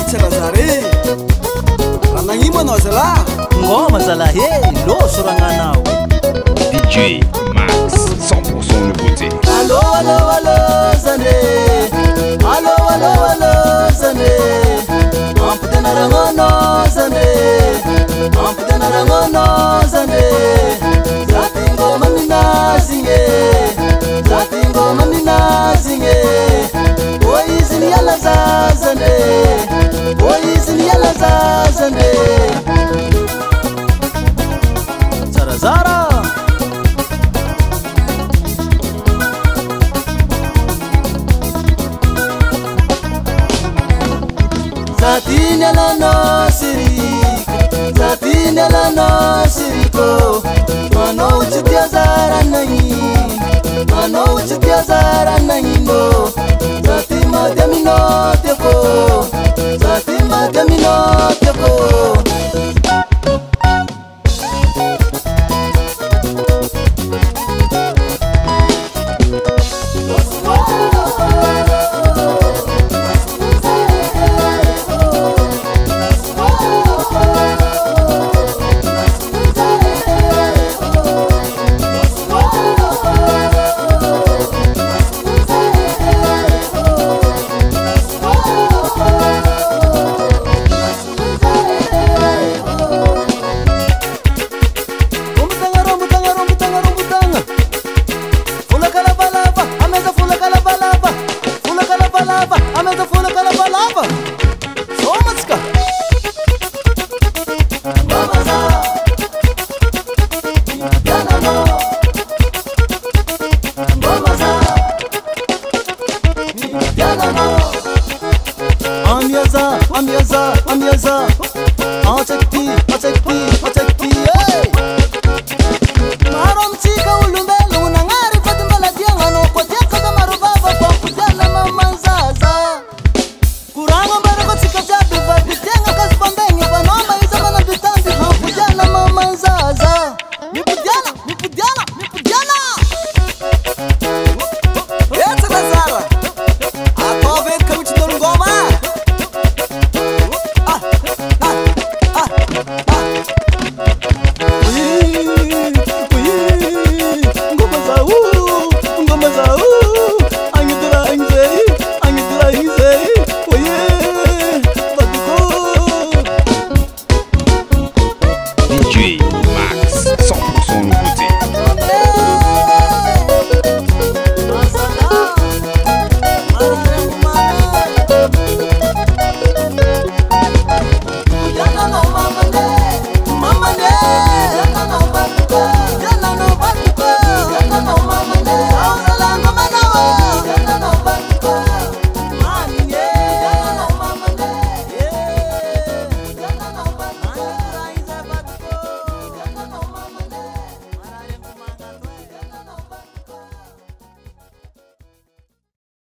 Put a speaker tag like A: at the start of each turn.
A: Lazare Ranangima no zala
B: Ngoma zala he Lo surangana
C: DJ Max 100% nouveauté.
B: Allo allo allo zane Allo allo allo zane Amputena rangono zane Amputena rangono zane Zatingo mamina zinge Zatingo mamina zinge Oizini yala zazane Oizini yala zazane Zara Zara Zatine la no siri Zatine la no